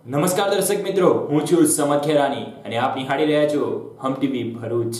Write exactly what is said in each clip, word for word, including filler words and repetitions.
નમસ્કાર દર્શક મિત્રો, હું છું સમદ ખેરાની અને આપ નિહાળી રહ્યા છો હમ ટીવી ભરૂચ।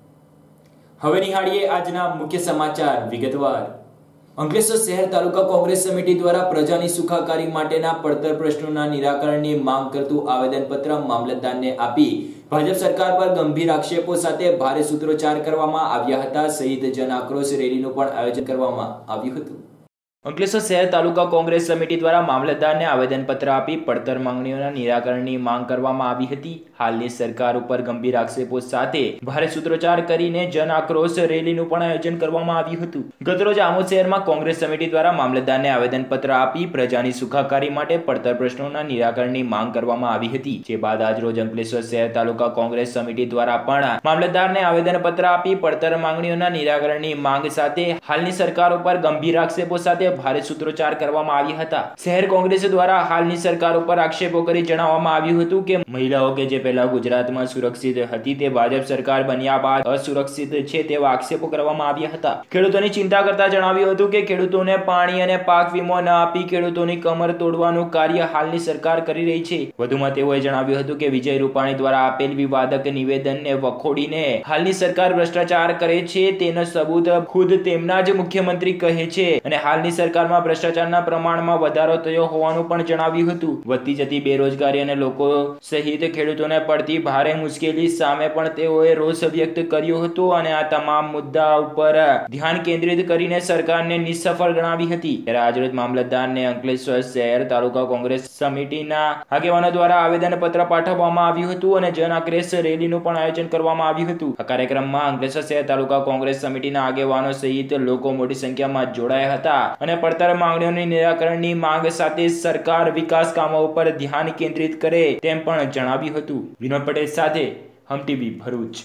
હવે નિહાળીએ આજના મુખ્ય સમાચાર વિગતવાર। અંકલેશ્વર શહેર તાલુકા કોંગ્રેસ સમિતિ દ્વારા પ્રજાની સુખાકારી માટેના પડતર પ્રશ્નોના નિરાકરણની માંગ કરતું આવેદનપત્ર મામલતદારને આપી ભાજપ સરકાર પર ગંભીર આક્ષેપો સાથે ભારે સૂત્રોચ્ચાર કરવામાં આવ્યા હતા સહિત જન આક્રોશ રેલીનું પણ આયોજન કરવામાં આવ્યું હતું। અંકલેશ્વર શહેર તાલુકા કોંગ્રેસ સમિતિ દ્વારા મામલતદારને આવેદનપત્ર આપી પડતર માંગણીઓના નિરાકરણની માંગ કરવામાં આવી હતી। હાલની સરકાર ઉપર ગંભીર આક્ષેપો સાથે ભારે સૂત્રોચ્ચાર કરીને જન આક્રોશ રેલીનું પણ આયોજન કરવામાં આવ્યું હતું। ગતરોજ આમોદ શહેરમાં કોંગ્રેસ સમિતિ દ્વારા મામલતદારને આવેદનપત્ર આપી પ્રજાની સુખાકારી માટે પડતર પ્રશ્નોના નિરાકરણની માંગ કરવામાં આવી હતી। જે બાદ આજરોજ અંકલેશ્વર શહેર તાલુકા કોંગ્રેસ સમિતિ દ્વારા પણ મામલતદારને આવેદનપત્ર આપી પડતર માંગણીઓના નિરાકરણની માંગ સાથે હાલની સરકાર ઉપર ગંભીર આક્ષેપો સાથે ભારે સૂત્રોચ્ચાર કરવામાં આવ્યા હતા। શહેર કોંગ્રેસ દ્વારા હાલની સરકાર ઉપર આક્ષેપો કરી જણાવવામાં આવ્યું હતું કે મહિલાઓ કે જે પહેલા ગુજરાતમાં સુરક્ષિત હતી તે ભાજપ સરકાર બન્યા બાદ અસુરક્ષિત છે તેવા આક્ષેપો કરવામાં આવ્યા હતા। ખેડૂતોની ચિંતા કરતા જણાવ્યું હતું કે ખેડૂતોને પાણી અને પાક વીમો ન આપી ખેડૂતોની કમર તોડવાનું કાર્ય હાલની સરકાર કરી રહી છે। વધુમાં તેઓએ જણાવ્યું હતું કે વિજય રૂપાણી દ્વારા આપેલ વિવાદક નિવેદનને વખોડીને હાલની સરકાર ભ્રષ્ટાચાર કરે છે તેનો સબૂત ખુદ તેમના જ મુખ્યમંત્રી કહે છે અને હાલની સરકારમાં ભ્રષ્ટાચારના પ્રમાણમાં વધારો થયો હોવાનું પણ જણાવ્યું હતું। વધતી જતી બેરોજગારી અને લોકો સહિત ખેડૂતોને પડતી ભારે મુશ્કેલી સામે પણ તેઓએ રોષ વ્યક્ત કર્યો હતો અને આ તમામ મુદ્દા ઉપર ધ્યાન કેન્દ્રિત કરીને સરકારને નિષ્ફળ ગણાવી હતી। ત્યારે આજરોજ મામલતદારને અંકલેશ્વર શહેર તાલુકા કોંગ્રેસ સમિતિના આગેવાનો દ્વારા આવેદનપત્ર પાઠવવામાં આવ્યું હતું અને જન આક્રોશ રેલીનું પણ આયોજન કરવામાં આવ્યું હતું। આ કાર્યક્રમમાં અંકલેશ્વર શહેર તાલુકા કોંગ્રેસ સમિતિના આગેવાનો સહિત લોકો મોટી સંખ્યામાં જોડાયા હતા અને પડતર માંગણીઓની નિરાકરણની માંગ સાથે સરકાર વિકાસ કામો ઉપર ધ્યાન કેન્દ્રિત કરે તેમ પણ જણાવ્યું હતું। વિનોદ પટેલ સાથે હમ ટીવી ભરૂચ।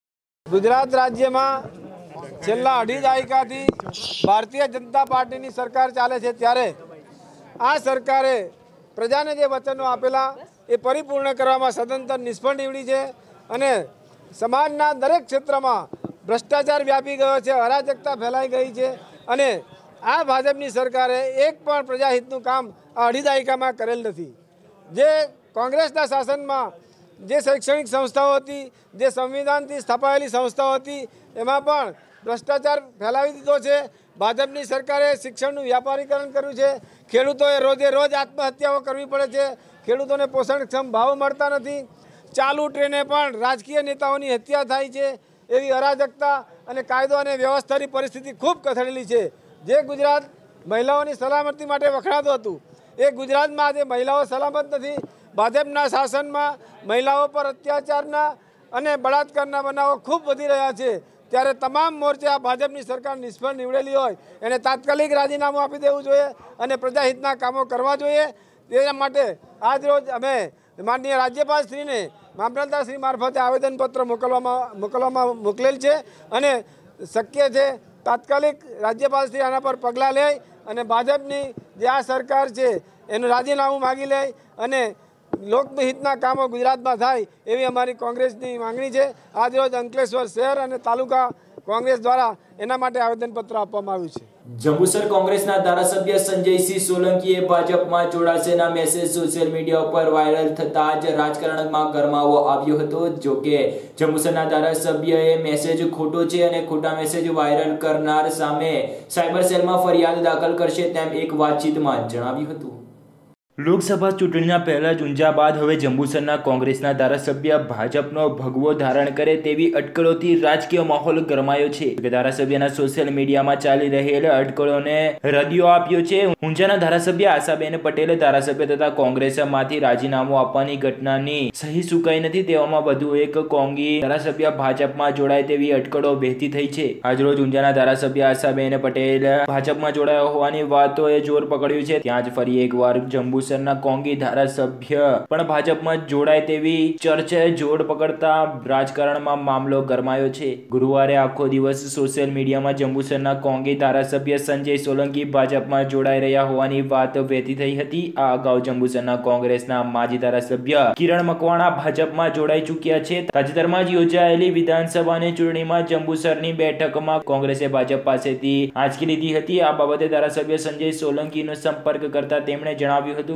ગુજરાત રાજ્યમાં છેલ્લા અઢી દાયકાથી ભારતીય જનતા પાર્ટીની સરકાર ચાલે છે ત્યારે આ સરકારે પ્રજાને જે વચનો આપેલા એ પરિપૂર્ણ કરવામાં સદંતર નિષ્ફળ નીવડી છે અને સમાજના દરેક ક્ષેત્રમાં ભ્રષ્ટાચાર વ્યાપી ગયો છે, અરાજકતા ફેલાઈ ગઈ છે અને આ ભાજપની સરકારે એક પણ પ્રજાહિતનું કામ આ અઢી દાયકામાં કરેલ નથી। જે કોંગ્રેસના શાસનમાં જે શૈક્ષણિક સંસ્થાઓ હતી, જે સંવિધાનથી સ્થાપાયેલી સંસ્થાઓ હતી એમાં પણ ભ્રષ્ટાચાર ફેલાવી દીધો છે। ભાજપની સરકારે શિક્ષણનું વ્યાપારીકરણ કર્યું છે। ખેડૂતોએ રોજે રોજ આત્મહત્યાઓ કરવી પડે છે, ખેડૂતોને પોષણક્ષમ ભાવ મળતા નથી, ચાલુ ટ્રેને પણ રાજકીય નેતાઓની હત્યા થાય છે। એવી અરાજકતા અને કાયદો અને વ્યવસ્થાની પરિસ્થિતિ ખૂબ કથળેલી છે। જે ગુજરાત મહિલાઓની સલામતી માટે વખણાતું હતું એ ગુજરાતમાં આજે મહિલાઓ સલામત નથી। ભાજપના શાસનમાં મહિલાઓ પર અત્યાચારના અને બળાત્કારના બનાવો ખૂબ વધી રહ્યા છે ત્યારે તમામ મોરચે આ ભાજપની સરકાર નિષ્ફળ નીવડેલી હોય એને તાત્કાલિક રાજીનામું આપી દેવું જોઈએ અને પ્રજાહિતના કામો કરવા જોઈએ। તેના માટે આજરોજ અમે માનનીય રાજ્યપાલશ્રીને મામલતદારશ્રી મારફતે આવેદનપત્ર મોકલવામાં મોકલવામાં મોકલેલ છે અને શક્ય છે તાત્કાલિક રાજ્યપાલશ્રી આના પર પગલાં લે અને ભાજપની જે આ સરકાર છે એનું રાજીનામું માગી લે અને લોકહિતના કામો ગુજરાતમાં થાય એવી અમારી કોંગ્રેસની માંગણી છે। આજરોજ અંકલેશ્વર શહેર અને તાલુકા કોંગ્રેસ દ્વારા એના માટે આવેદનપત્ર આપવામાં આવ્યું છે। જંબુસર કોંગ્રેસના ધારાસભ્ય સંજયસિંહ સોલંકીએ ભાજપમાં જોડાશેના મેસેજ સોશિયલ મીડિયા ઉપર વાયરલ થતા જ રાજકારણમાં ગરમાવો આવ્યો હતો। જો કે જંબુસરના ધારાસભ્યએ મેસેજ ખોટો છે અને ખોટા મેસેજ વાયરલ કરનાર સામે સાયબર સેલમાં ફરિયાદ દાખલ કરશે તેમ એક વાતચીતમાં જણાવ્યું હતું। લોકસભા ચૂંટણીના પહેલા જ ઊંઝા બાદ હવે જંબુસરના કોંગ્રેસના ધારાસભ્ય ભાજપનો ભગવો ધારણ કરે તેવી અટકળોથી રાજકીય માહોલ ગરમાયો છે। ધારાસભ્યના સોશિયલ મીડિયામાં ચાલી રહેલ અટકળોને રદિયો આપ્યો છે। ઊંઝાના ધારાસભ્ય આશાબેન પટેલે ધારાસભ્ય તથા કોંગ્રેસમાંથી રાજીનામું આપવાની ઘટનાની સહી સુકાઈ નથી તેવામાં વધુ એક કોંગી ધારાસભ્ય ભાજપમાં જોડાય તેવી અટકળો વહેતી થઈ છે। આજરોજ ઊંઝાના ધારાસભ્ય આશાબેન પટેલ ભાજપમાં જોડાયા હોવાની વાતોએ જોર પકડ્યું છે। ત્યાં જ ફરી એકવાર જંબુ કોંગી ધારાસભ્ય પણ ભાજપમાં જોડાય તેવી ચર્ચાએ જોર પકડતા રાજકારણમાં મામલો ગરમાયો છે। ગુરુવારે આખો દિવસ સોશિયલ મીડિયામાં જંબુસરના કોંગી ધારાસભ્ય સંજય સોલંકી ભાજપમાં જોડાઈ રહ્યા હોવાની વાત વહેતી થઈ હતી। આ અગાઉ જંબુસરના કોંગ્રેસના માજી ધારાસભ્ય કિરણ મકવાણા ભાજપમાં જોડાઈ ચૂક્યા છે। તાજેતરમાં જ યોજાયેલી વિધાનસભાની ચૂંટણીમાં જંબુસરની બેઠકમાં કોંગ્રેસે ભાજપ પાસેથી આંચકી લીધી હતી। આ બાબતે ધારાસભ્ય સંજય સોલંકીનો સંપર્ક કરતા તેમણે જણાવ્યું હતું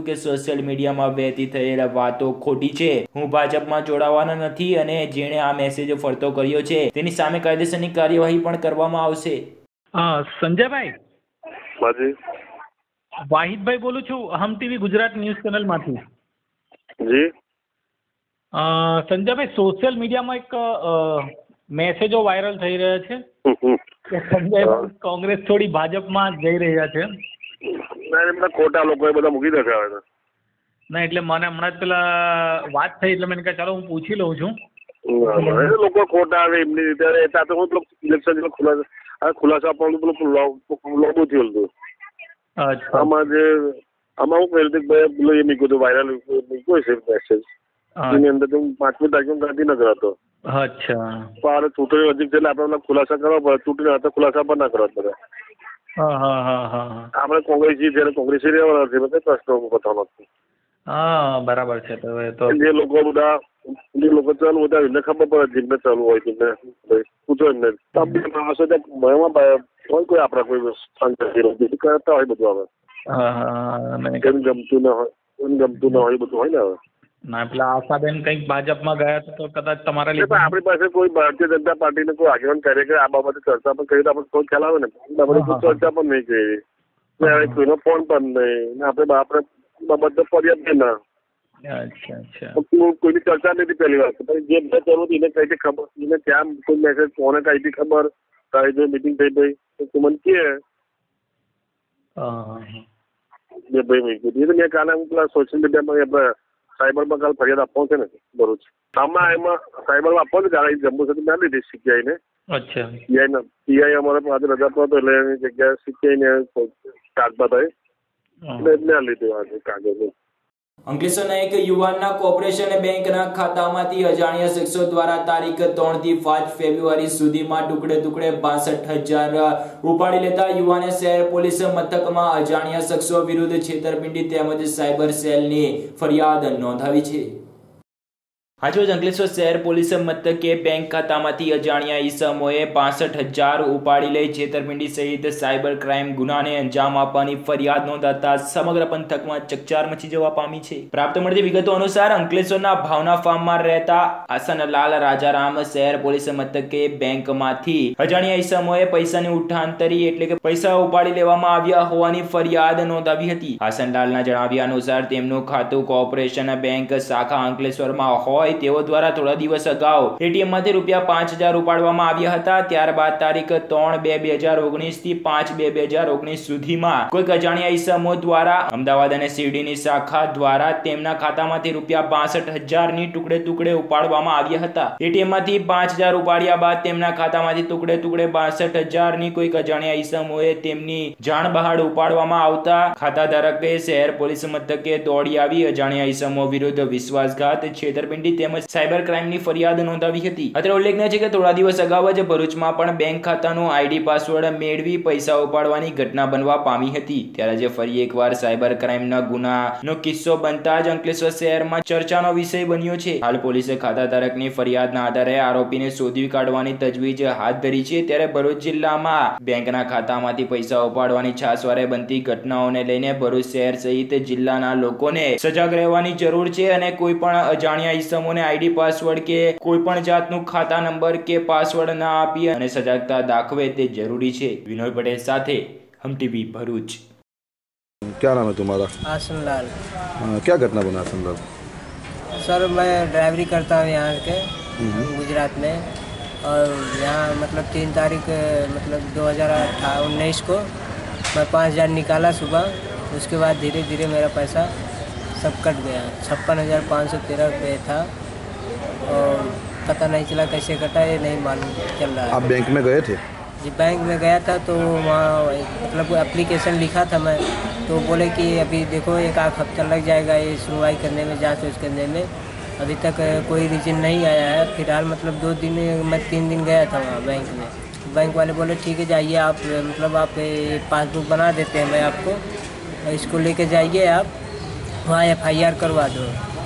હતું કે સોશિયલ મીડિયામાં વહેતી થયેલ વાતો ખોટી છે, હું ભાજપમાં જોડાવાનો નથી અને જેણે આ મેસેજ ફરતો કર્યો છે તેની સામે કાયદેસરની કાર્યવાહી પણ કરવામાં આવશે. સંજયભાઈ બાજી વાહિદભાઈ બોલું છું, હમ ટીવી ગુજરાત ન્યૂઝ ચેનલમાંથી. જી સંજયભાઈ, સોશિયલ મીડિયામાં એક મેસેજો વાયરલ થઈ રહ્યા છે કે સંજય કોંગ્રેસ છોડી ભાજપમાં જઈ રહ્યા છે. એમના ખોટા લોકો એ બધા મૂકી દેખાવે છે. ના એટલે મને હમણાં જ પેલા વાત થઈ એટલે મેં કહ્યું ચાલો હું પૂછી લઉં છું. લોકો ખોટા આવે એમની રીતે તો હું પેલો ઇલેક્શન ખુલાસા ખુલાસા પણ પેલું લોબુ થયું હતું. આમાં જે આમાં હું કહ્યું ભાઈ પેલો એ મૂક્યું હતું વાયરલ મૂક્યો છે મેસેજ, એની અંદર તો પાંચમી તારીખે ગાંધીનગર હતો. અચ્છા. પણ ચૂંટણી નજીક એટલે આપણે ખુલાસા કરવા પડે, ચૂંટણી હતા ખુલાસા પણ ના કરવા પડે. હા હા હા હા આપણે કોંગ્રેસી છે, કોંગ્રેસી રહેવાના છે, બધા પ્રશ્નો પતાવવાનો છે. હા બરાબર છે. તો તો જે લોકો બધા જે લોકો ચાલુ હતા એમને ખબર પડે, જેમને ચાલુ હોય તેમને પૂછો એમને. માણસો હોય કોઈ આપણા કોઈ સંઘ કરતા હોય બધું હવે કેમ ગમતું ના હોય, એમ ગમતું ના હોય બધું હોય ને હવે. ના પેલા આશાબેન કંઈક ભાજપમાં ગયા તો કદાચ તમારા લીધે આપણી પાસે કોઈ ભારતીય જનતા પાર્ટીને કોઈ આગેવાન કાર્યકર આ બાબતે ચર્ચા પણ કરી આપણે કોઈ ખ્યાલ આવે ને, આપણે કોઈ ચર્ચા પણ નહીં કરી, કોઈનો ફોન પણ નહીં, આપણે આપણે બાબત ફરિયાદ નહીં ના. અચ્છા અચ્છા. કોઈની ચર્ચા નથી પહેલી વાત. જે બે જરૂર એને કઈ ખબર, એને ક્યાં કોઈ મેસેજ કોને કઈ બી ખબર, કઈ જો મિટિંગ થઈ ગઈ તો તું મને કે બે ભાઈ મૂકી. મેં કાલે હું પેલા સોશિયલ મીડિયામાં આપણે સાયબરમાં કાલ ફરિયાદ આપવાનું છે ને ભરૂચ. આમાં એમાં સાયબરમાં આપવાનું છે કારણ જમ્મુ સુધી ના લીધી સીપીઆઈ ને. અચ્છા. પીઆઈ ને પીઆઈ અમારે આજે રજા પર હતો એટલે એની જગ્યાએ સીપીઆઈ ને કાગબાદ આવી એટલે ના લીધું આજે કાગળ. અંકલેશ્વરના એક યુવાનના કોર્પોરેશન બેંકના ખાતામાંથી અજાણ્યા શખ્સો દ્વારા તારીખ ત્રણ થી પાંચ ફેબ્રુઆરી સુધીમાં ટુકડે ટુકડે બાસઠ હજાર ઉપાડી લેતા યુવાને શહેર પોલીસ મથકમાં અજાણ્યા શખ્સો વિરુદ્ધ છેતરપિંડી તેમજ સાયબર સેલની ફરિયાદ નોંધાવી છે. આજરોજ અંકલેશ્વર શહેર પોલીસ મથકે બેંક ખાતામાંથી અજાણ્યા ઈસમોએ બાસઠ હજાર ઉપાડી લઈ છેતરપિંડી સહિત સાયબર ક્રાઇમ ગુનાને અંજામ આપવાની ફરિયાદ નોંધાતા સમગ્ર પંથકમાં ચકચાર મચી જવા પામી છે. પ્રાપ્ત મળતી વિગતો અનુસાર અંકલેશ્વરના ભાવના ફાર્મમાં રહેતા આસનલાલ રાજારામ શહેર પોલીસ મથકે બેંકમાંથી અજાણ્યા ઈસમોએ પૈસાની ઉઠાંતરી એટલે કે પૈસા ઉપાડી લેવામાં આવ્યા હોવાની ફરિયાદ નોંધાવી હતી. આસનલાલના જણાવ્યા અનુસાર તેમનું ખાતું કોર્પોરેશન બેંક શાખા અંકલેશ્વરમાં હોય તેઓ દ્વારા થોડા દિવસ અગાઉ એટીએમ માંથી રૂપિયા પાંચ હજાર ઉપાડવામાં આવ્યા હતા. ત્યારબાદ તારીખ ત્રણ બે બે હજાર ઓગણીસ થી પાંચ બે બે હજાર ઓગણીસ સુધીમાં કોઈક અજાણ્યા ઈસમો દ્વારા અમદાવાદ અને શિરડીની શાખા દ્વારા તેમના ખાતામાંથી રૂપિયા બાસઠ હજાર ની ટુકડે ટુકડે ઉપાડવામાં આવ્યા હતા. એટીએમ માંથી પાંચ હજાર ઉપાડ્યા બાદ તેમના ખાતામાંથી ટુકડે ટુકડે બાસઠ હજાર ની કોઈક અજાણ્યા ઈસમોએ તેમની જાણ બહાર ઉપાડવામાં આવતા ખાતા ધારકે શહેર પોલીસ મથકે દોડી આવી અજાણ્યા ઈસમો વિરુદ્ધ વિશ્વાસઘાત, છેતરપિંડી તેમજ સાયબર ક્રાઇમની ફરિયાદ નોંધાવી હતી. અત્રે ઉલ્લેખનીય છે કે થોડા દિવસ અગાઉ જ ભરૂચમાં પણ બેંક ખાતાનું આઈડી પાસવર્ડ મેળવી પૈસા ઉપાડવાની ઘટના બનવા પામી હતી. ત્યારે જે ફરી એકવાર સાયબર ક્રાઇમના ગુનાનો કિસ્સો બનતા જ અંકલેશ્વર શહેરમાં ચર્ચાનો વિષય બન્યો છે. હાલ પોલીસે ખાતા ધારકની ફરિયાદના આધારે આરોપીને શોધી કાઢવાની તજવીજ હાથ ધરી છે. ત્યારે ભરૂચ જિલ્લામાં બેંકના ખાતામાંથી પૈસા ઉપાડવાની છાસવારે બનતી ઘટનાઓને લઈને ભરૂચ શહેર સહિત જિલ્લાના લોકોને સજાગ રહેવાની જરૂર છે અને કોઈ પણ અજાણ્યા ઈસમો આઈડી પાસવર્ડ કે કોઈ પણ જાતનું ખાતા નંબર કે પાસવર્ડ ના આપી અને સજાગતા દાખવે તે જરૂરી છે. વિનોદ પટેલ સાથે હમ ટીવી ભરૂચ. क्या नाम है तुम्हारा? आसनलाल. क्या घटना बना आसनलाल? सर मैं ड्राइवरी करता हूँ यहाँ के गुजरात में और यहाँ मतलब तीन तारीख मतलब दो हज़ार उन्नीस को मैं पाँच हज़ार निकाला सुबह. उसके बाद धीरे धीरे मेरा पैसा सब कट गया. छप्पन हज़ार पाँच सौ तेरह रुपये था और पता नहीं चला कैसे कटा, ये नहीं मालूम चल रहा है. आप बैंक में गए थे? जी बैंक में गया था तो वहाँ मतलब एप्लीकेशन लिखा था मैं, तो बोले कि अभी देखो एक आध हफ्ता लग जाएगा ये सुनवाई करने में, जांच वाँच करने में. अभी तक कोई रीजन नहीं आया है. फिलहाल मतलब दो दिन मैं तीन दिन गया था वहाँ बैंक में. बैंक वाले बोले ठीक है जाइए आप, मतलब आप पासबुक बना देते हैं मैं आपको, इसको लेके जाइए आप वहाँ एफ आई आर करवा दो.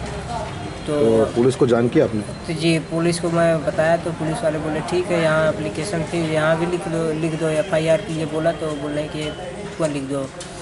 तो, तो पुलिस को जान किया आपने? तो जी पुलिस को मैं बताया तो पुलिस वाले बोले ठीक है यहाँ एप्लीकेशन थी यहाँ भी लिख दो लिख दो एफ आई आर के लिए बोला तो बोले कि इसको लिख दो.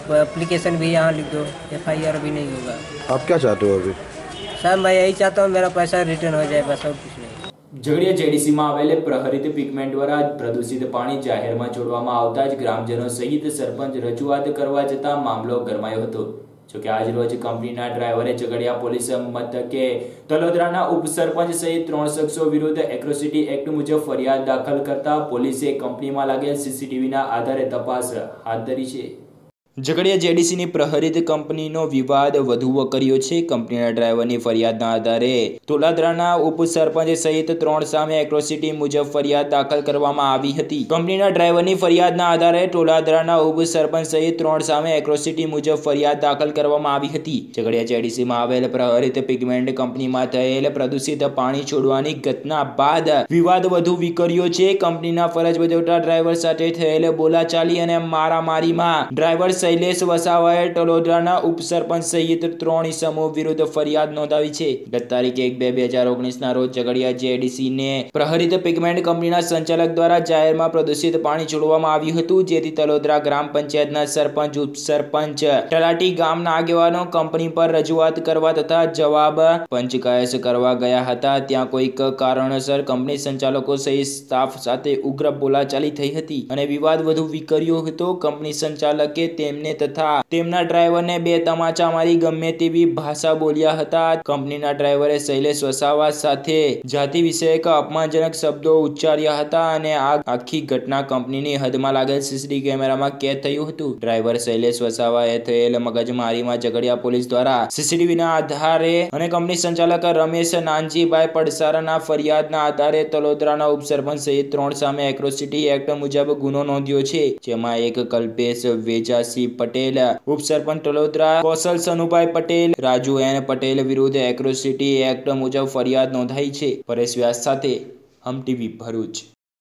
वो एप्लीकेशन भी यहाँ लिख दो, एफ आई आर भी नहीं होगा। आप क्या चाहते हो अभी? सर मैं यही चाहता हूँ मेरा पैसा रिटर्न हो जाए, बस और कुछ नहीं। ઝઘડિયા જેડીસીમાં આવેલ પ્રહરિત પિગમેન્ટ દ્વારા પ્રદૂષિત પાણી જાહેરમાં છોડવામાં આવતા જ ગ્રામજનો સહિત સરપંચ રજૂઆત કરવા જતા મામલો ગરમાયો હતો। જોકે આજ રોજ કંપનીના ડ્રાઈવરે ઝઘડિયા પોલીસ મથકે તલોદરાના ઉપસરપંચ સહિત ત્રણ શખ્સો વિરુદ્ધ એટ્રોસિટી એક્ટ મુજબ ફરિયાદ દાખલ કરતા પોલીસે કંપનીમાં લાગેલ સીસીટીવીના આધારે તપાસ હાથ ધરી છે। ઝઘડિયા જેડીસીની પ્રહરિત કંપનીનો વિવાદ વધુ વકર્યો છે। કંપનીના ડ્રાઈવરની ફરિયાદના આધારે તોલાદરાના ઉપસરપંચ સહિત ત્રણ સામે એટ્રોસિટી મુજબ ફરિયાદ દાખલ કરવામાં આવી હતી। કંપનીના ડ્રાઈવરની ફરિયાદના આધારે તોલાદરાના ઉપસરપંચ સહિત ત્રણ સામે એટ્રોસિટી મુજબ ફરિયાદ દાખલ કરવામાં આવી હતી। ઝઘડિયા જેડીસીમાં આવેલ પ્રહરિત પિગમેન્ટ કંપનીમાં થયેલ પ્રદૂષિત પાણી છોડવાની ઘટના બાદ વિવાદ વધુ વિકર્યો છે। કંપનીના ફરજ બજાવતા ડ્રાઈવર સાથે થયેલ બોલાચાલી અને મારામારીમાં ડ્રાઈવર શૈલેષ વસાવાએ તલોદરાના ઉપસરપંચ સહિત ત્રણ ઇસમો વિરુદ્ધ ફરિયાદ નોંધાવી છે। ગત તારીખ એક બે બે હજાર ઓગણીસ ના રોજ ઝઘડિયા જેડીસીને પ્રહરિત પિગમેન્ટ કંપનીના સંચાલક દ્વારા જાહેરમાં પ્રદૂષિત પાણી છોડવામાં આવ્યું હતું, જેથી તલોદરા ગ્રામ પંચાયતના સરપંચ, ઉપસરપંચ, તલાટી, ગામના આગેવાનો કંપની પર રજૂઆત કરવા તથા જવાબ પંચકાયસ કરવા ગયા હતા। ત્યાં કોઈક કારણસર કંપની સંચાલકો સહિત સ્ટાફ સાથે ઉગ્ર બોલાચાલી થઈ હતી અને વિવાદ વધુ વિકર્યો હતો। કંપની સંચાલકે તેમને તથા તેમના ડ્રાઈવરને બે તમાચા મારી ગમે તેવી ભાષા બોલ્યા હતા। કંપનીના ડ્રાઈવરે શૈલેષ વસાવા સાથે જાતિ વિષયક અપમાનજનક શબ્દો ઉચ્ચાર્યા હતા અને આ આખી ઘટના કંપનીની હદમાં લાગેલ સીસીટીવી કેમેરામાં કેદ થયું હતું। ડ્રાઈવર શૈલેષ વસાવાએ થયેલ મગજમારીમાં ઝઘડિયા પોલીસ દ્વારા સીસીટીવીના આધારે અને કંપની સંચાલક રમેશ નાનજીભાઈ પડસારાના ફરિયાદના આધારે તલોદરાના ઉપસરપંચ સહિત ત્રણ સામે એટ્રોસિટી એક્ટ મુજબ ગુનો નોંધ્યો છે, જેમાં એક કલ્પેશ વેજાસી પટેલ, ઉપસરપંચ તલોદરા કૌશલ સનુભાઈ પટેલ, રાજુ એન પટેલ વિરુદ્ધ એટ્રોસિટી એક્ટ મુજબ ફરિયાદ નોંધાઈ છે। પરેશ વ્યાસ સાથે હમ ટીવી ભરૂચ।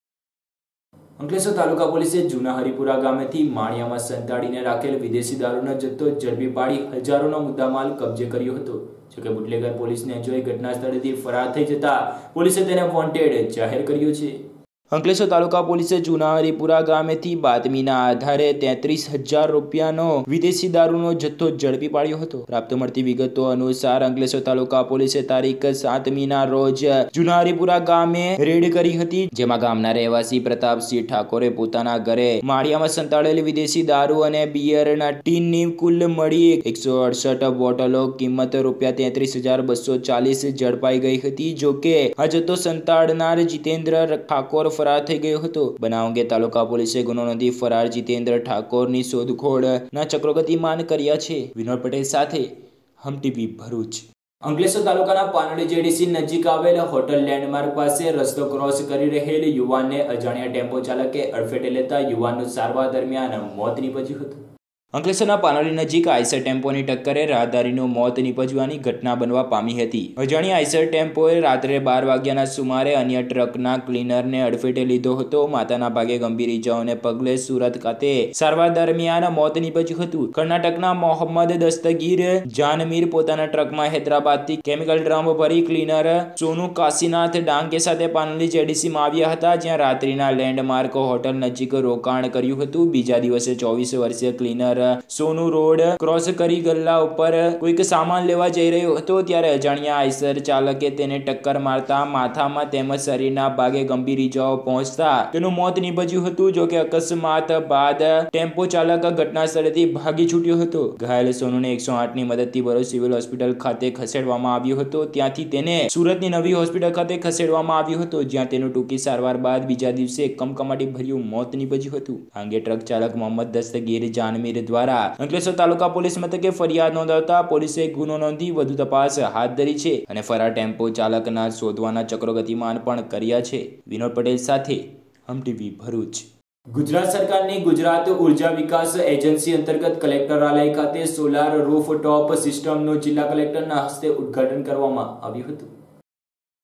અંકલેશ્વર તાલુકા પોલીસે જૂના હરિપુરા ગામેથી માળિયામાં સંતાડીને રાખેલ વિદેશી દારૂનો જથ્થો ઝડપી પાડી હજારોનો મુદ્દામાલ કબજે કર્યો હતો। જોકે બુટલેગર પોલીસને જોઈ ઘટના સ્થળેથી ફરાર થઈ જતા પોલીસે તેને વોન્ટેડ જાહેર કર્યો છે। અંકલેશ્વર તાલુકા પોલીસે જૂના હરિપુરા ગામેથી બાતમીના આધારે તેત્રીસ હજાર રૂપિયાનો વિદેશી દારૂનો જથ્થો ઝડપી પાડ્યો હતો। પ્રાપ્ત મળતી વિગતો અનુસાર અંકલેશ્વર તાલુકા પોલીસે તારીખ સાતમીના રોજ જૂના હરિપુરા ગામે રેડ કરી હતી, જેમાં ગામના રહેવાસી પ્રતાપસિંહ ઠાકોરે પોતાના ઘરે માળિયામાં સંતાડેલી વિદેશી દારૂ અને બિયરના ટીનની કુલ મળી એકસો અડસઠ બોટલો કિંમત રૂપિયા તેત્રીસ હજાર બસો ચાલીસ ઝડપાઈ ગઈ હતી। જોકે આ જથ્થો સંતાડનાર જીતેન્દ્ર ઠાકોર ફરાર થઈ ગયો હતો। બનાવ અંગે તાલુકા પોલીસે ગુનો નોંધી ફરાર જીતેન્દ્ર ઠાકોરની શોધખોળના ચક્રો ગતિમાન કર્યા છે। વિનોદ પટેલ સાથે હમ ટીવી ભરૂચ। અંકલેશ્વર તાલુકાના પાનોલી જેડીસી નજીક આવેલ હોટલ લેન્ડમાર્ક પાસે રસ્તો ક્રોસ કરી રહેલ યુવાનને અજાણ્યા ટેમ્પો ચાલકે અડફેટે લેતા યુવાનનું સારવાર દરમિયાન મોત નીપજ્યું હતું। અંકલેશ્વરના પાનોલી નજીક આઈસર ટેમ્પોની ટક્કરે રાહદારીનું મોત નીપજવાની ઘટના બનવા પામી હતી। અજાણી આઈસર ટેમ્પોએ રાત્રે બાર વાગ્યાના સુમારે અન્ય ટ્રકના ક્લીનરને અડફેટે લીધો હતો। માથાના ભાગે ગંભીર ઇજાઓને પગલે સુરત ખાતે સારવાર દરમિયાન મોત નીપજ્યું હતું। કર્ણાટકના મોહમ્મદ દસ્તગીર જાનમીર પોતાના ટ્રકમાં હૈદરાબાદથી કેમિકલ ડ્રમ ભરી ક્લીનર સોનુ કાશીનાથ ડાંગે સાથે પાનોલી જેડીસીમાં આવ્યા હતા, જ્યાં રાત્રિના લેન્ડમાર્ક હોટલ નજીક રોકાણ કર્યું હતું। બીજા દિવસે ચોવીસ વર્ષીય ક્લીનર સોનુ રોડ ક્રોસ કરી ગલ્લા ઉપર કોઈક સામાન લેવા જઈ રહ્યો હતો, ત્યારે અજાણ્યા આઈસર ચાલકે તેને ટક્કર મારતા માથામાં તેમજ શરીરના ભાગે ગંભીર ઇજાઓ પહોંચતા તેનું મોત નીપજ્યું હતું। જોકે અકસ્માત બાદ ટેમ્પો ચાલક ઘટના સ્થળેથી ભાગી છૂટ્યો હતો। ઘાયલ સોનુને એકસો આઠ ની મદદથી ભરૂચ સિવિલ હોસ્પિટલ ખાતે ખસેડવામાં આવ્યો હતો। ત્યાંથી તેને સુરતની નવી હોસ્પિટલ ખાતે ખસેડવામાં આવ્યો હતો, જ્યાં તેનું ટૂંકી સારવાર બાદ બીજા દિવસે કમકમાટી ભર્યું મોત નીપજ્યું હતું। આ અંગે ટ્રક ચાલક મોહમ્મદ દસ્તગીર જાનમીર દ્વારા અંકલેશ્વર તાલુકા પોલીસ મથકે ફરિયાદ નોંધાવતા પોલીસે ગુનો નોંધી વધુ તપાસ હાથ ધરી છે અને ફરાર ટેમ્પો ચાલકના શોધવાના ચક્રો ગતિમાન પણ કર્યા છે। વિનોદ પટેલ સાથે હમ ટીવી ભરૂચ। ગુજરાત સરકારની ગુજરાત ઉર્જા વિકાસ એજન્સી અંતર્ગત કલેક્ટરાલય ખાતે સોલાર રૂફટોપ સિસ્ટમનું જિલ્લા કલેક્ટરના હસ્તે ઉદ્ઘાટન કરવામાં આવ્યું હતું।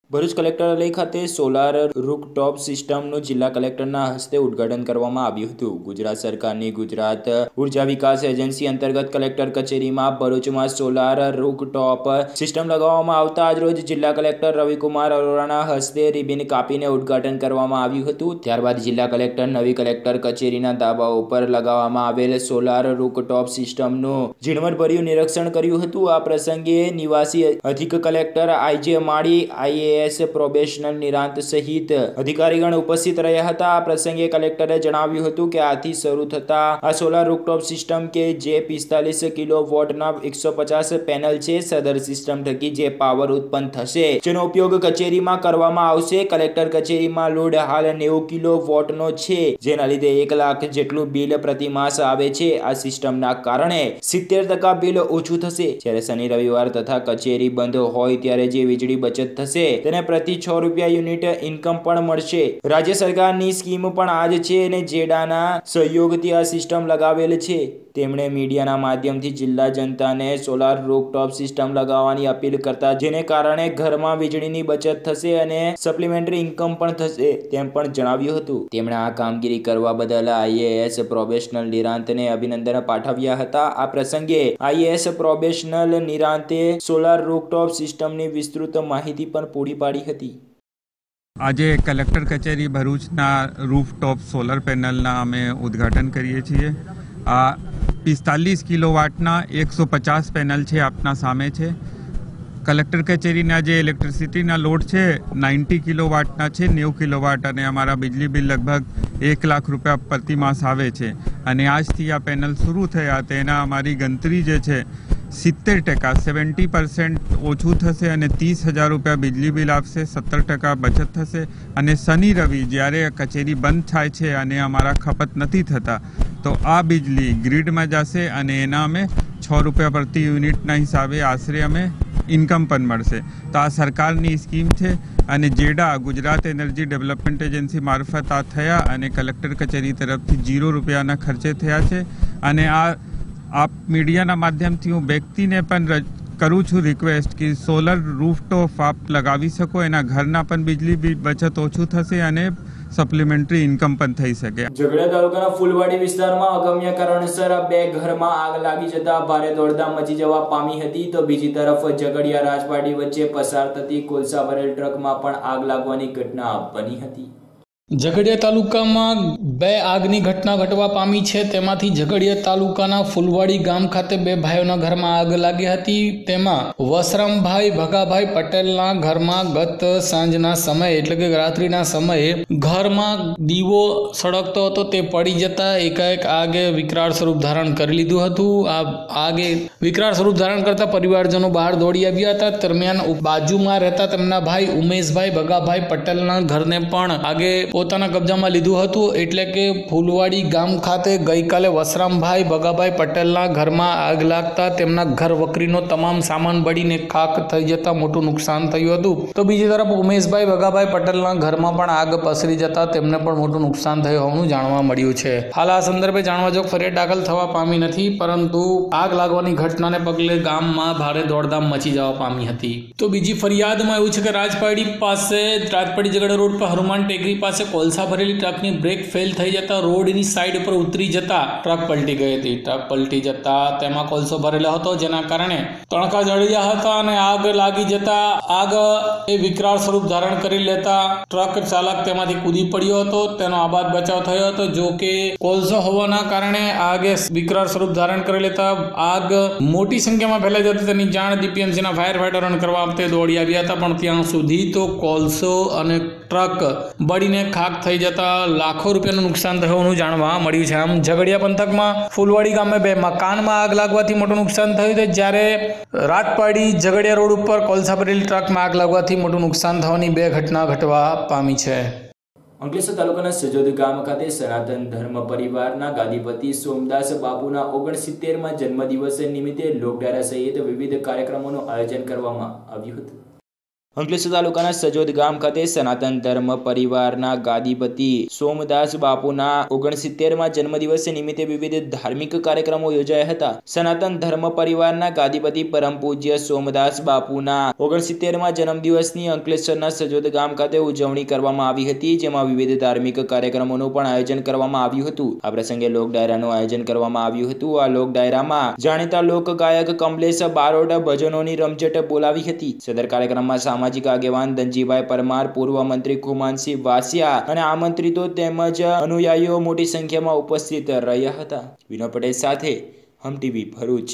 ભરૂચ કલેક્ટરાલય ખાતે સોલાર રૂફટોપ સિસ્ટમનું જિલ્લા કલેક્ટરના હસ્તે ઉદ્ઘાટન કરવામાં આવ્યું હતું. ગુજરાત સરકારની ગુજરાત ઉર્જા વિકાસ એજન્સી અંતર્ગત કલેક્ટર કચેરીમાં ભરૂચમાં સોલાર રૂફટોપ સિસ્ટમ લગાવવામાં આવતા આજરોજ જિલ્લા કલેક્ટર રવિકુમાર અરોરાના હસ્તે રિબિન કાપીને ઉદ્ઘાટન કરવામાં આવ્યું હતું. ત્યારબાદ જિલ્લા કલેક્ટર નવી કલેક્ટર કચેરીના ધાબા ઉપર લગાવવામાં આવેલ સોલાર રૂફટોપ સિસ્ટમનું ઝીણવટભર્યું નિરીક્ષણ કર્યું હતું. આ પ્રસંગે નિવાસી અધિક કલેક્ટર આઈજે માળી, આઈએ પ્રોબેશનલ નિરાંત સહિત અધિકારીગણ ઉપસ્થિત રહ્યા હતા. આ પ્રસંગે કલેક્ટરે જણાવ્યું હતું કે આથી શરૂ થતા આ સોલાર રૂફટોપ સિસ્ટમ કે જે પિસ્તાલીસ કિલો વોટના એકસો પચાસ પેનલ છે, સદર સિસ્ટમ થકી જે પાવર ઉત્પન્ન થશે જેનો ઉપયોગ કચેરીમાં કરવામાં આવશે. કલેક્ટર કચેરીમાં લોડ હાલ નેવું કિલો વોટનો છે, જેના લીધે એક લાખ જેટલું બિલ પ્રતિમાસ આવે છે. આ સિસ્ટમના કારણે સિત્તેર ટકા બિલ ઓછું થશે. જ્યારે શનિ રવિવાર તથા કચેરી બંધ હોય ત્યારે જે વીજળી બચત થશે તેને પ્રતિ છ રૂપિયા યુનિટ ઇન્કમ પણ મળશે. રાજ્ય સરકારની સ્કીમ પણ આ જ છે અને જેડાના સહયોગથી આ સિસ્ટમ લગાવેલ છે. તેમણે મીડિયાના માધ્યમથી જિલ્લા જનતાને સોલાર રૂફટોપ સિસ્ટમ લગાવવાની અપીલ કરતા જેને કારણે ઘરમાં વીજળીની બચત થશે અને સપ્લિમેન્ટરી ઇન્કમ પણ થશે તેમ પણ જણાવ્યું હતું. તેમણે આ કામગીરી કરવા બદલ આઈએએસ પ્રોબેશનલ નિરાંતને અભિનંદન પાઠવ્યા હતા. આ પ્રસંગે આઈએએસ પ્રોબેશનલ નિરાંતે સોલાર રૂફટોપ સિસ્ટમની વિસ્તૃત માહિતી પણ પૂરી પાડી હતી. આજે કલેક્ટર કચેરી ભરૂચના રૂફટોપ સોલર પેનલના અમે ઉદ્ઘાટન કરીએ છીએ. આ પિસ્તાલીસ કિલોવાટના એકસો પચાસ પેનલ છે, આપના સામે છે. કલેક્ટર કચેરીના જે ઇલેક્ટ્રિસિટીના લોડ છે નાઇન્ટી કિલોવાટના છે, નેવું કિલોવાટ, અને અમારા બિજલી બિલ લગભગ એક લાખ રૂપિયા પ્રતિ માસ આવે છે. અને આજથી આ પેનલ શરૂ થયા તેના અમારી ગણતરી જે છે સિત્તેર ટકા સેવન્ટી પર્સન્ટ ઓછું થશે અને ત્રીસ હજાર રૂપિયા બિજલી બિલ આપશે, સત્તર ટકા બચત થશે. અને શનિ રવિ જ્યારે કચેરી બંધ થાય છે અને અમારા ખપત નથી થતા તો આ બિજલી ગ્રીડમાં જશે અને એના અમે છ રૂપિયા પ્રતિ યુનિટના હિસાબે આશરે અમે ઇન્કમ પણ મળશે. તો આ સરકારની સ્કીમ છે અને GEDA Gujarat energy development agency મારફત આ થયા અને કલેક્ટર કચેરી તરફથી જીરો રૂપિયાના ખર્ચે થયા છે. અને આ આપ મીડિયાના માધ્યમથી હું વ્યક્તિને પણ કરું છું રિક્વેસ્ટ કે સોલર રૂફટોપ આપ લગાવી શકો, એના ઘરના પણ બિજલી બચત ઓછું થશે અને સપ્લિમેન્ટરી ઇન્કમ પણ થઈ શકે. ઝઘડિયા તાલુકાના ફૂલવાડી વિસ્તારમાં અગમ્ય કારણસર બે ઘરમાં આગ લાગી જતા ભારે દોડધામ મચી જવા પામી હતી. તો બીજી તરફ ઝઘડિયા રાજપાટી વચ્ચે પસાર થતી કોલસા ભરેલ ટ્રકમાં પણ આગ લાગવાની ઘટના બની હતી. ઝઘડિયા તાલુકામાં બે આગની ઘટના ઘટવા પામી છે. તેમાંથી ઝઘડિયા તાલુકાના ફૂલવાડી ગામ ખાતે બે ભાઈઓના ઘરમાં આગ લાગી હતી. તેમાં વસરામભાઈ ભગાભાઈ પટેલના ઘરમાં ગત સાંજના સમયે એટલે કે રાત્રિના સમયે ઘરમાં દીવો સળગતો હતો, તે પડી જતા એકાએક આગે વિકરાળ સ્વરૂપ ધારણ કરી લીધું હતું. આ આગે વિકરાળ સ્વરૂપ ધારણ કરતા પરિવારજનો બહાર દોડી આવ્યા હતા. દરમિયાન બાજુમાં રહેતા તેમના ભાઈ ઉમેશભાઈ ભગાભાઈ પટેલના ઘરને પણ આગે પોતાના કબજામાં લીધું હતું. એટલે કે ફૂલવાડી ગામ ખાતે ગઈકાલે વસરામભાઈ ભગાભાઈ પટેલના ઘરમાં આગ લાગતા તેમના ઘર વકરીનો તમામ સામાન બળીને ખાક થઈ જતા મોટું નુકસાન થયું હતું. તો બીજી તરફ ઉમેશભાઈ ભગાભાઈ પટેલના ઘરમાં પણ આગ પસરી જતા તેમને પણ મોટું નુકસાન થયું હોવાનું જાણવા મળ્યું છે. હાલ આ સંદર્ભે જાણવા જોગ ફરિયાદ દાખલ થવા પામી નથી, પરંતુ આગ લાગવાની ઘટનાને પગલે ગામમાં ભારે દોડધામ મચી જવા પામી હતી. તો બીજી ફરિયાદમાં એવું છે કે રાજપાડી પાસે રાજપાડી ઝઘડિયા રોડ પર હનુમાન ટેકરી પાસે કોલસા ભરેલી ટ્રકની બ્રેક ફેલ થઈ જતા રોડની સાઈડ પર ઉતરી જતા ટ્રક પલટી ગઈ હતી. ટ્રક પલટી જતા તેમાં કોલસો ભરેલો હતો, જેના કારણે તણખા જળ્યા હતા અને આગ લાગી જતા આગ એ વિકરાળ સ્વરૂપ ધારણ કરી લેતા ટ્રક ચાલક તેમાંથી કૂદી પડ્યો હતો. તેનો આબાદ બચાવ થયો હતો. જો કે કોલસો હોવાના કારણે આગે વિકરાળ સ્વરૂપ ધારણ કરી લેતા આગ મોટી સંખ્યામાં ફેલાઈ જતી તેની જાણ ડીપીએમસીના ફાયર ફાઈટરોને કરવા વખતે દોડી આવ્યા હતા, પણ ત્યાં સુધી તો કોલસો અને ટ્રક બળીને ખાક થઈ જતા લાખો રૂપિયાનું નુકસાન થયું જાણવા મળ્યું છે. આમ ઝઘડિયા પંથકમાં ફૂલવાડી ગામે બે મકાનમાં આગ લાગવાથી મોટું નુકસાન થયું છે, જ્યારે રાજપાડી ઝઘડિયા રોડ ઉપર કોલસા ભરેલી ટ્રકમાં આગ લાગવાથી મોટું નુકસાન થવાની બે ઘટના ઘટવા પામી છે. અંકલેશ્વર તાલુકાના સજોદ ગામ ખાતે સનાતન ધર્મ પરિવારના ગાદીપતિ સોમદાસ બાપુના ઓગણસિત્તેરમાં જન્મદિવસ નિમિત્તે લોકડાયરા સહિત વિવિધ કાર્યક્રમોનું આયોજન કરવામાં આવ્યું હતું. અંકલેશ્વર તાલુકાના સજોદ ગામ ખાતે સનાતન ધર્મ પરિવારના ગાદીપતિ સોમદાસ બાપુના ઓગણસિત્તેરમાં જન્મદિવસ નિમિત્તે વિવિધ ધાર્મિક કાર્યક્રમો યોજાયા હતા. સનાતન ધર્મ પરિવારના ગાદીપતિ પરમ પૂજ્ય સોમદાસ બાપુના ઓગણસિત્તેરમાં જન્મદિવસની અંકલેશ્વરના સજોદ ગામ ખાતે ઉજવણી કરવામાં આવી હતી, જેમાં વિવિધ ધાર્મિક કાર્યક્રમોનું પણ આયોજન કરવામાં આવ્યું હતું. આ પ્રસંગે લોક ડાયરાનું આયોજન કરવામાં આવ્યું હતું. આ લોક ડાયરામાં જાણીતા લોક ગાયક કમલેશ બારોટ ભજનોની રમઝટ બોલાવી હતી. સદર કાર્યક્રમમાં સામાજિક આગેવાન ધનજીભાઈ પરમાર, પૂર્વ મંત્રી ખુમાનસિંહ વાસિયા અને આમંત્રિતો તેમજ અનુયાયીઓ મોટી સંખ્યામાં ઉપસ્થિત રહ્યા હતા. વિનોદ પટેલ સાથે હમ ટીવી ભરૂચ.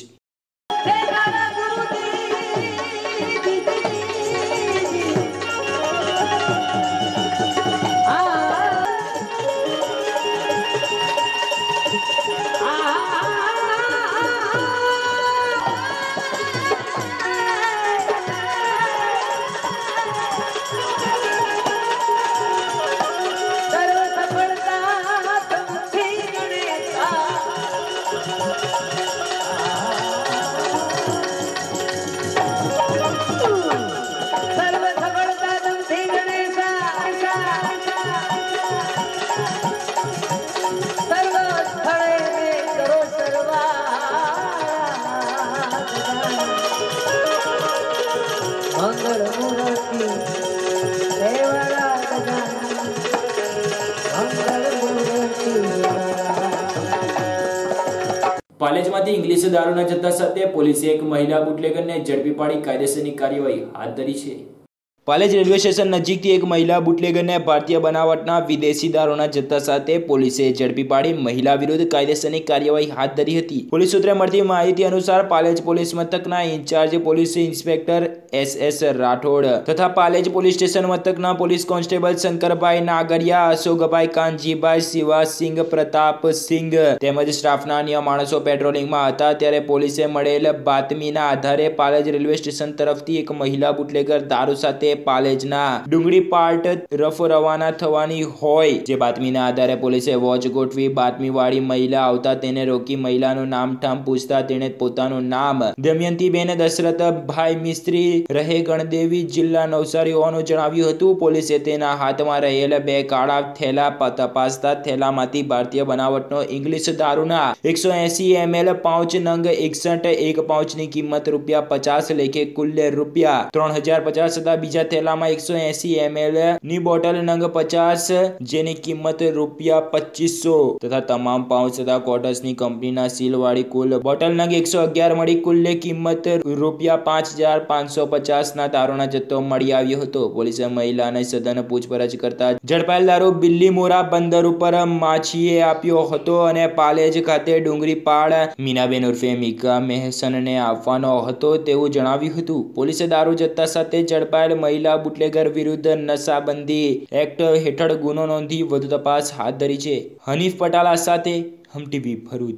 પાલેજમાંથી ઇંગ્લિશ દારૂના જથ્થા સાથે પોલીસે એક મહિલા બુટલેગરને ઝડપી પાડી કાયદેસરની કાર્યવાહી હાથ ધરી છે. પાલેજ રેલવે સ્ટેશન નજીકથી એક મહિલા બુટલેગરને ભારતીય બનાવટના વિદેશી દારૂના જથ્થા સાથે પોલીસે ઝડપી પાડી મહિલા વિરુદ્ધ કાયદેસરની કાર્યવાહી હાથ ધરી હતી. પોલીસ સૂત્રે મળતી માહિતી અનુસાર પાલેજ પોલીસ મથકના incharge police inspector S S Rathod તથા પાલેજ પોલીસ સ્ટેશન મથકના પોલીસ કોન્સ્ટેબલ શંકરભાઈ નાગરિયા, અશોકભાઈ કાનજીભાઈ, શિવાસિંહ પ્રતાપસિંહ તેમજ સ્ટાફના અન્ય માણસો પેટ્રોલિંગમાં હતા, ત્યારે પોલીસે મળેલ બાતમીના આધારે પાલેજ રેલવે સ્ટેશન તરફથી એક મહિલા બુટલેગર દારૂ સાથે પાલેજના ડુંગળી પાર્ટ રફ રવાના થવાની હોય, જે બાતમીના આધારે પોલીસે વોચ ગોઠવી બાતમીવાળી મહિલા આવતા તેને રોકી મહિલાનું નામ ઠામ પૂછતા તેણે પોતાનું નામ દમયંતીબેન દશરથભાઈ મિસ્ત્રી રહે ગણદેવી જિલ્લા નવસારી હોવાનું જણાવ્યું હતું. પોલીસે તેના હાથમાં રહેલ બે કાળા થેલા તપાસતા થેલામાંથી ભારતીય બનાવટનો ઇંગ્લિશ દારૂના એકસો એસી એમએલ પાઉચ નંગ એકસઠ એક પાઉચની કિંમત રૂપિયા પચાસ લેખે કુલ રૂપિયા ત્રણ હજાર પચાસ તથા બીજા થેલામાં એકસો એસી એમએલ ની બોટલ નંગ પચાસ જેની કિંમત રૂપિયા પચીસો તથા તમામ પાઉચ તથા ક્વાર્ટર્સની કંપનીના સીલવાળી કુલ બોટલ નંગ એકસો અગિયાર મળી કુલ કિંમત રૂપિયા પાંચ હજાર પાંચસો પચાસ ના દારૂના જથ્થો મળી આવ્યો હતો. પોલીસે મહિલાને સઘન પૂછપરછ કરતા ઝડપાયેલ દારૂ બિલ્લીમોરા બંદર ઉપર માછીએ આપ્યો હતો અને પાલેજ ખાતે ડુંગળી પાડ મીનાબેન ઉર્ફે મીકા મહેસનને આપવાનો હતો તેવું જણાવ્યું હતું. પોલીસે દારૂ જથ્થા સાથે ઝડપાયેલ મહિલા બુટલેગર વિરુદ્ધ નશાબંધી એક્ટ હેઠળ ગુનો નોંધી વધુ તપાસ હાથ ધરી છે. હનીફ પટાલા સાથે હમ ટીવી ભરૂચ.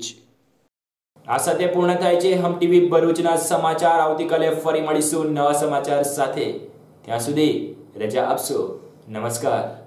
આ સાથે પૂર્ણ થાય છે હમ ટીવી ભરૂચના સમાચાર. આવતીકાલે ફરી મળીશું નવા સમાચાર સાથે. ત્યાં સુધી રજા આપશો. નમસ્કાર.